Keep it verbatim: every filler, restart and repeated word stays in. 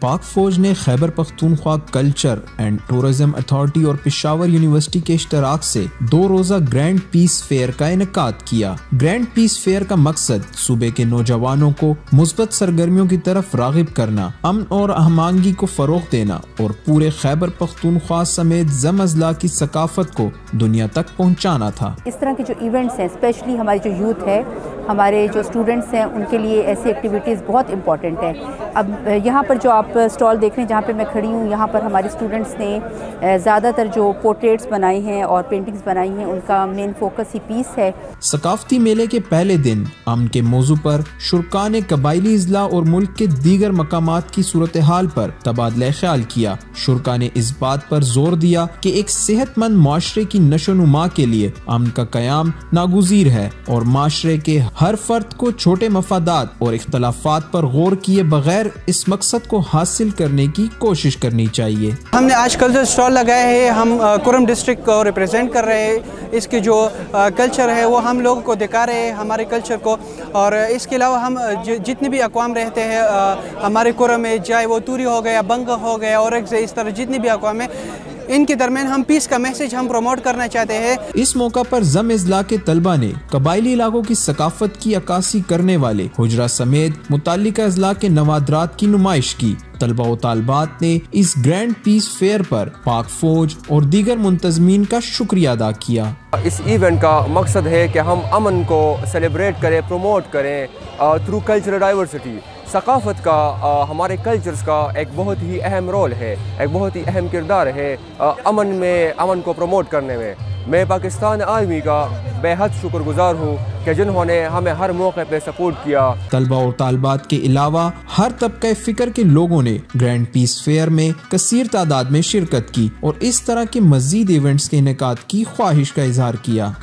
पाक फौज ने Khyber Pakhtunkhwa culture and tourism authority और पेशावर यूनिवर्सिटी के इश्तराक से दो रोजा ग्रैंड पीस फेयर का इनेकाद किया। ग्रैंड पीस फेयर का मकसद सूबे के नौजवानों को मुस्बत सरगर्मियों की तरफ रागिब करना, अमन और आहमांगी को फरोग देना और पूरे खैबर पख्तूनख्वा समेत जम अजला की सकाफत को दुनिया तक पहुँचाना था। इस तरह के जो इवेंट्स हैं, स्पेशली हमारी जो यूथ है, हमारे जो स्टूडेंट्स हैं, उनके लिए ऐसी एक्टिविटीज़ बहुत इंपॉर्टेंट है। अब यहाँ पर जो आप स्टॉल देख रहे हैं जहाँ पे मैं खड़ी हूँ, यहाँ पर हमारे स्टूडेंट्स ने ज़्यादातर जो पोर्ट्रेट्स बनाए हैं और पेंटिंग्स बनाई हैं, उनका मेन फोकस ही पीस है। सकाफती मेले के पहले दिन अमन के मौजू पर शुरका ने कबायली इजला और मुल्क के दीगर मकामात की सूरत हाल पर तबादला ख्याल किया। शुरका ने इस बात पर जोर दिया कि एक सेहतमंद माशरे की नशोनुमा के लिए अमन का कयाम नागुज़ीर है और माशरे के हर फर्द को छोटे मफादात और इख्तलाफात पर गौर किए बगैर इस मकसद को हासिल करने की कोशिश करनी चाहिए। हमने आज कल जो स्टॉल लगाए हैं, हम कुरम डिस्ट्रिक्ट को रिप्रेजेंट कर रहे हैं। इसके जो कल्चर है वो हम लोगों को दिखा रहे हैं, हमारे कल्चर को। और इसके अलावा हम जितने भी अक़वाम रहते हैं हमारे कुरम में, चाहे वो तूरी हो गया, बंग हो गया, और इस तरह जितने भी अक़वाम है, इनके दरमियान हम पीस का मैसेज हम प्रमोट करना चाहते हैं। इस मौका पर जम इजला के तलबा ने कबायली इलाकों की सकाफत की अक्कासी करने वाले हुजरा समेत मुताल्लिका अजला के नवादरात की नुमाइश की। तलबा व तालबात ने इस ग्रैंड पीस फेयर पर पाक फौज और दीगर मुंतजमीन का शुक्रिया अदा किया। इस इवेंट का मकसद है कि हम अमन को सेलिब्रेट करें, प्रमोट करें थ्रू कल्चरल डाइवर्सिटी। सकाफ़त का आ, हमारे कल्चर्स का एक बहुत ही अहम रोल है, एक बहुत ही अहम किरदार है आ, अमन में, अमन को प्रमोट करने में। मैं पाकिस्तान आर्मी का बेहद शुक्रगुजार हूँ कि जिन्होंने हमें हर मौके पे सपोर्ट किया। तलबा और तालबात के अलावा हर तबके फ़िक्र के लोगों ने ग्रैंड पीस फेयर में कसीर तादाद में शिरकत की और इस तरह के मज़ीद इवेंट्स के इनेकाद की ख्वाहिश का इजहार किया।